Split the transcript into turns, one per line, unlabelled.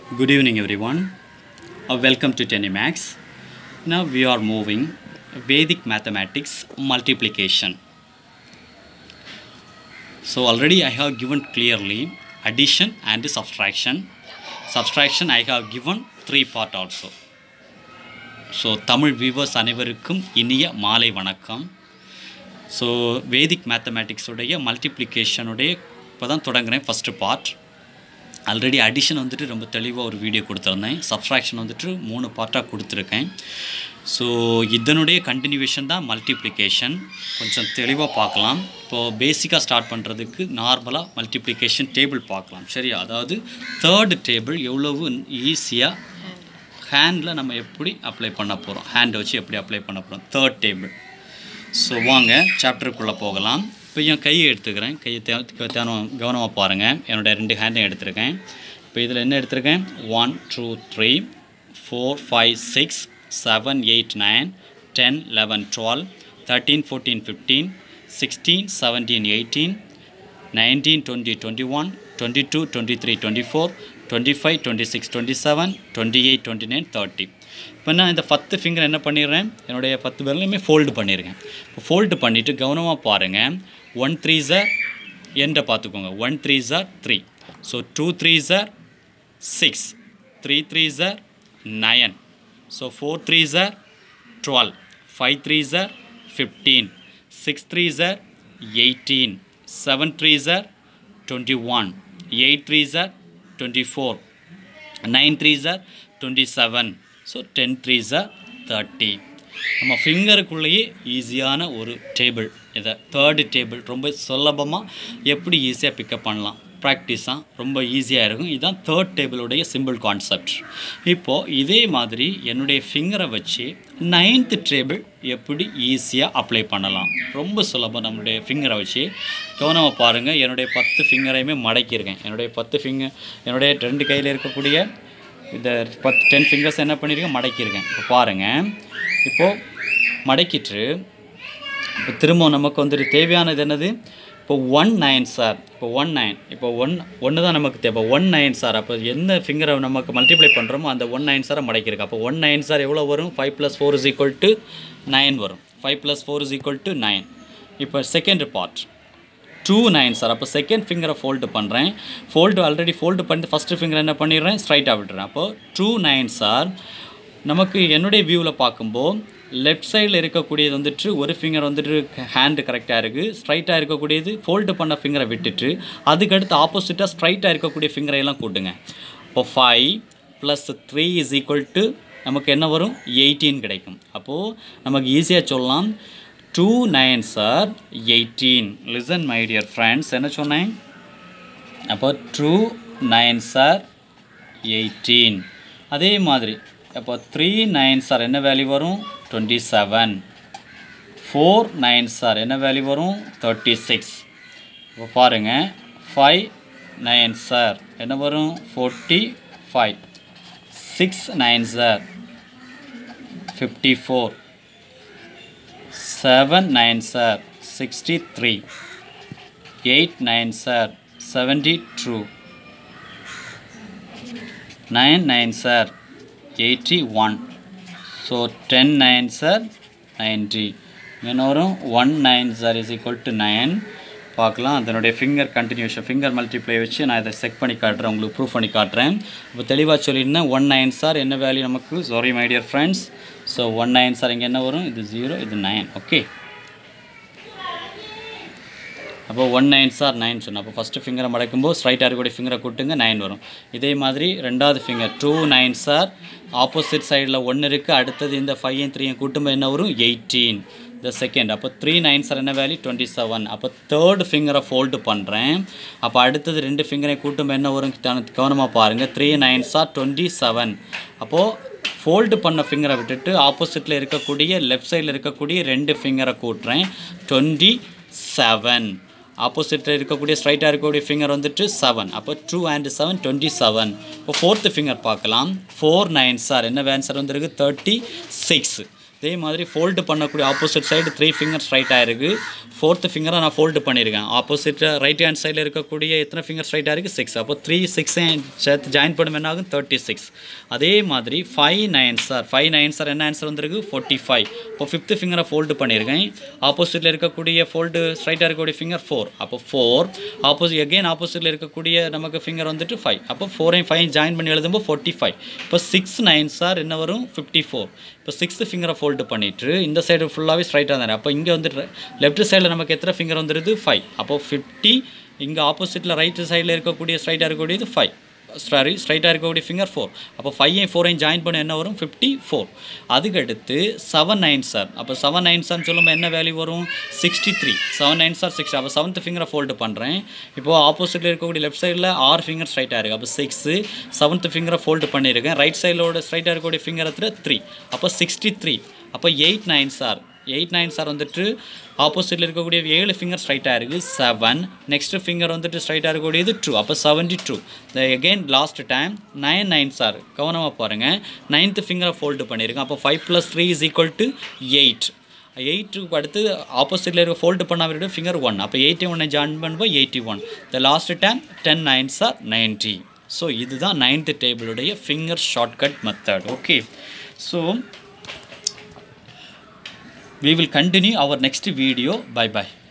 Good evening, everyone. Welcome to TennyMax. Now we are moving Vedic mathematics multiplication. So already I have given clearly addition and subtraction. Subtraction I have given 3 part also. So Tamil viewers அனைவருக்கும் இனிய மாலை வணக்கம். So Vedic mathematics உடைய multiplication உடைய இப்போதான் தொடங்குறேன் first part. Already addition வந்துட்டு ரொம்ப தெளிவாக ஒரு வீடியோ கொடுத்துருந்தேன். சப்ஸ்ட்ராக்ஷன் வந்துட்டு 3 பார்ட்டாக கொடுத்துருக்கேன். ஸோ இதனுடைய கண்டினியூவேஷன் தான் மல்டிப்ளிகேஷன். கொஞ்சம் தெளிவாக பார்க்கலாம். இப்போது பேசிக்காக ஸ்டார்ட் பண்ணுறதுக்கு நார்மலாக மல்டிப்ளிகேஷன் டேபிள் பார்க்கலாம். சரியா? அதாவது தேர்டு டேபிள் எவ்வளவு ஈஸியாக ஹேண்டில் நம்ம எப்படி அப்ளை பண்ண போகிறோம், ஹேண்டை வச்சு எப்படி அப்ளை பண்ண போகிறோம் தேர்ட் டேபிள். ஸோ வாங்க சாப்டருக்குள்ளே போகலாம். இப்போ என் கையை எடுத்துக்கிறேன். கையை கவனமாக பாருங்கள். என்னோடய 2 ஹேண்டையும் எடுத்துருக்கேன். இப்போ இதில் என்ன எடுத்துருக்கேன்? 1 2 3 4 5 6 7 8 9 10 11 12 13 14 15 16 17 18 19 20 21 22 23 24 25 26 27 28 29 30. இப்போ நான் இந்த 10 ஃபிங்கர் என்ன பண்ணிடுறேன்? என்னுடைய 10 விரலையுமே ஃபோல்டு பண்ணியிருக்கேன். இப்போ ஃபோல்டு பண்ணிவிட்டு கவனமாக பாருங்கள். 1 3s என்ற பார்த்துக்கோங்க. 1 3s 3. So 2 3s 6, 3 3s 9. So 4 3s 12, 5 3s 15, 6 3s 18, 7 3s 21, 8 3s 24, 9 3s 27. So 10 3s 30. நம்ம ஃபிங்கருக்குள்ளேயே ஈஸியான ஒரு டேபிள். இதை தேர்டு டேபிள் ரொம்ப சுலபமாக எப்படி ஈஸியாக பிக்கப் பண்ணலாம், ப்ராக்டிஸாக ரொம்ப ஈஸியாக இருக்கும். இதுதான் தேர்ட் டேபிளுடைய சிம்பிள் கான்செப்ட். இப்போது இதே மாதிரி என்னுடைய ஃபிங்கரை வச்சு 9th டேபிள் எப்படி ஈஸியாக அப்ளை பண்ணலாம், ரொம்ப சுலபம். நம்மளுடைய ஃபிங்கரை வச்சு கவனமாக பாருங்கள். என்னுடைய 10 ஃபிங்கரையுமே மடக்கியிருக்கேன். என்னுடைய 10 ஃபிங்கர், என்னுடைய 2 கையில் இருக்கக்கூடிய இந்த 10 ஃபிங்கர்ஸ் என்ன பண்ணியிருக்கேன்? மடக்கியிருக்கேன். இப்போ பாருங்கள். இப்போது மடக்கிட்டு இப்போ திரும்ப நமக்கு வந்துட்டு தேவையானது என்னது? இப்போ 1 9 சார். இப்போ 1 9, இப்போ 1 தான் நமக்கு தேவை. 1 9 சார். அப்போ எந்த ஃபிங்கரை நமக்கு மல்டிப்ளை பண்ணுறோமோ அந்த 1 9 சாரை மடக்கியிருக்கு. அப்போ 1 9 சார் எவ்வளோ வரும்? 5 + 4 = 9 வரும். 5 + 4 = 9. இப்போ செகண்ட் பார்ட் 2 9 சார். அப்போ செகண்ட் ஃபிங்கரை ஃபோல்டு பண்ணுறேன். ஆல்ரெடி ஃபோல்டு பண்ணிட்டு ஃபஸ்ட்டு ஃபிங்கர் என்ன பண்ணிடுறேன்? ஸ்ட்ரைட்டாக விட்டுறேன். அப்போது 2 9 சார். நமக்கு என்னுடைய வியூவில் பார்க்கும்போது லெஃப்ட் சைடில் இருக்கக்கூடியது வந்துட்டு ஒரு ஃபிங்கர் வந்துட்டு ஹேண்டு கரெக்டாக இருக்குது. ஸ்ட்ரைட்டாக இருக்கக்கூடியது ஃபோல்டு பண்ண ஃபிங்கரை விட்டுட்டு அதுக்கடுத்து ஆப்போசிட்டாக ஸ்ட்ரைட்டாக இருக்கக்கூடிய ஃபிங்கரையெல்லாம் கூட்டுங்க. இப்போ 5 + 3 = நமக்கு என்ன வரும்? 18 கிடைக்கும். அப்போது நமக்கு ஈஸியாக சொல்லலாம் 2 9 சார் 18. லிசன் மை டியர் ஃப்ரெண்ட்ஸ், என்ன சொன்னேன்? அப்போ 2 9 சார் 18. அதே மாதிரி அப்போ 3 9 சார் என்ன வேல்யூ வரும்? 27. 4 9 சார் என்ன வேல்யூ வரும்? 36. இப்போ பாருங்கள். 5 9 சார் என்ன வரும்? 45. 6 9 சார் 54. 7 9 சார் 63. 8 9 சார் 72. 9 9 சார் 81. ஸோ 10 9 சார் 90. என்ன வரும்? 1 9 சார் = 9. பார்க்கலாம். அதனுடைய ஃபிங்கர் கண்டினியூஷன், ஃபிங்கர் மல்டிப்ளை வச்சு நான் இதை செக் பண்ணி காட்டுறேன், உங்களுக்கு ப்ரூஃப் பண்ணி காட்டுறேன். இப்போ தெளிவாக சொல்லியிருந்தேன். 1 9 சார் என்ன வேல்யூ நமக்கு? Sorry my dear friends. So 1 9 சார் இங்கே என்ன வரும்? இது 0, இது 9. ஓகே. அப்போ 1 9 சார் 9 சொன்னோம். அப்போ ஃபஸ்ட்டு ஃபிங்கரை மடக்கும்போது ஸ்ட்ரைட்டாக இருக்கக்கூடிய ஃபிங்கரை கூட்டுங்க, 9 வரும். இதே மாதிரி ரெண்டாவது ஃபிங்கர் 2 9 சார். ஆப்போசிட் சைடில் 1 இருக்குது. அடுத்தது இந்த 5 3 கூட்டும்போது என்ன வரும்? 18. இந்த செகண்ட். அப்போ 3 9 சார் என்ன வேல்யூ? 27. அப்போ தேர்டு ஃபிங்கரை ஃபோல்டு பண்ணுறேன். அப்போ அடுத்தது 2 ஃபிங்கரை கூட்டும்போது என்ன வரும்? கவனமாக பாருங்கள். 3 9 சார் 27. அப்போது ஃபோல்டு பண்ண ஃபிங்கரை விட்டுட்டு ஆப்போசிட்டில் இருக்கக்கூடிய லெஃப்ட் சைடில் இருக்கக்கூடிய 2 ஃபிங்கரை கூட்டுறேன். 27. ஆப்போசிட்டில் இருக்கக்கூடிய ஸ்ட்ரைட்டாக இருக்கக்கூடிய ஃபிங்கர் வந்துட்டு 7. அப்போ 2 and 7 27. இப்போ ஃபோர்த்து ஃபிங்கர் பார்க்கலாம். 4 9 சார் என்ன ஆன்சர் வந்துருக்கு? 36. அதே மாதிரி ஃபோல்டு பண்ணக்கூடிய ஆப்போசிட் சைடு 3 ஃபிங்கர்ஸ் ரைட்டாக இருக்குது. 4th ஃபிங்கரை நான் ஃபோல்டு பண்ணியிருக்கேன். ஆப்போசிட் ரைட் ஹேண்ட் சைடில் இருக்கக்கூடிய எத்தனை ஃபிங்கர்ஸ் ரைட்டாக இருக்குது? 6. அப்போ 3 6 சேர்த்து ஜாயின் பண்ணும் என்ன ஆகும்? 36. அதே மாதிரி 5 9s ஆர் 5 9s ஆர் என்ன ஆன்சர் வந்திருக்கு? 45. இப்போ 5th ஃபிங்கரை ஃபோல்டு பண்ணியிருக்கேன். ஆப்போசிட்டில் இருக்கக்கூடிய ஃபோல்டு ஸ்ட்ரைட்டாக இருக்கக்கூடிய ஃபிங்கர் 4. அப்போ 4 ஆப்போசிட்டில் இருக்கக்கூடிய நமக்கு ஃபிங்கர் வந்துட்டு 5. அப்போ 4 5 ஜாயின் பண்ணி எழுதும்போது 45. இப்போ 6 9s ஆர் என்ன வரும்? 54. இப்போ 6th ஃபிங்கரை ஃபோல்டு பண்ணிவிட்டு இந்த சைடு ஃபுல்லாகவே ஸ்ட்ரைட்டாக தானே. அப்போ இங்கே வந்துட்டு லெஃப்ட் சைடில் நமக்கு எத்தனை ஃபிங்கர் வந்துடுது? 5. அப்போது 50. இங்கே ஆப்போசிட்டில் ரைட்டு சைடில் இருக்கக்கூடிய ஸ்ட்ரைட்டாக இருக்கக்கூடியது 5. ஸ்ட்ரைட்டாக இருக்கக்கூடிய ஃபிங்கர் 4. அப்போ 5 4 ஜாயின் பண்ண என்ன வரும்? 54. அதுக்கடுத்து 7 9s ஆர். அப்போ 7 9s ஆர்னு சொல்லும்போது என்ன வேல்யூ வரும்? 63. 7 9s ஆர் 60. அப்போ 7th ஃபிங்கரை ஃபோல்டு பண்ணுறேன். இப்போது ஆப்போசிட்டில் இருக்கக்கூடிய லெஃப்ட் சைடில் 6 ஃபிங்கர் ஸ்ட்ரைட்டாக இருக்குது. அப்போ 6. 7th ஃபிங்கரை ஃபோல்டு பண்ணியிருக்கேன். ரைட் சைடிலோட ஸ்ட்ரைட்டாக இருக்கக்கூடிய ஃபிங்கர் 3. அப்போ 63. அப்போ 8 9s ஆர். 8 9s ஆர் வந்துட்டு ஆப்போசிட்டில் இருக்கக்கூடிய 7 ஃபிங்கர் ஸ்ட்ரைட்டாக இருக்குது. 7. நெக்ஸ்ட்டு ஃபிங்கர் வந்துட்டு ஸ்ட்ரைட்டாக இருக்கக்கூடியது 2. அப்போ 72. Again last time 9 9s are. கவனமாக பாருங்கள். 9th ஃபிங்கரை ஃபோல்டு பண்ணியிருக்கேன். அப்போ 5 + 3 = 8. 8க்கு அடுத்து ஆப்போசிட்டில் இருக்க ஃபோல்டு பண்ணாமல் ஃபிங்கர் 1. அப்போ 81 ஜாயின் பண்ணும்போது 81. The last time 10 9s are 90. So இதுதான் 9th டேபிளுடைய finger shortcut method. Okay, so we will continue our next video. Bye bye.